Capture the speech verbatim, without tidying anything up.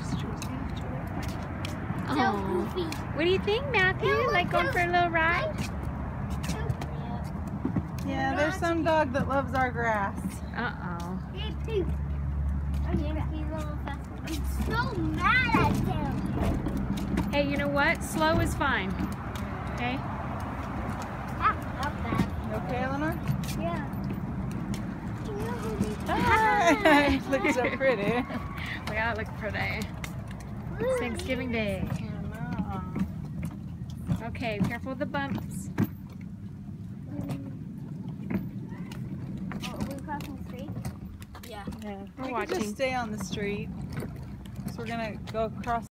Oh, what do you think, Matthew? Like going for a little ride? Yeah, there's some dog that loves our grass. Uh-oh. I'm so mad at him. Hey, you know what? Slow is fine. Okay? Not bad. You okay, Eleanor? Yeah. Hi! Looks so pretty. We gotta look pretty. It's Thanksgiving Day. Okay, careful with the bumps. Oh, are we crossing the street? Yeah. Yeah. We're We can watching. just stay on the street. So we're gonna go across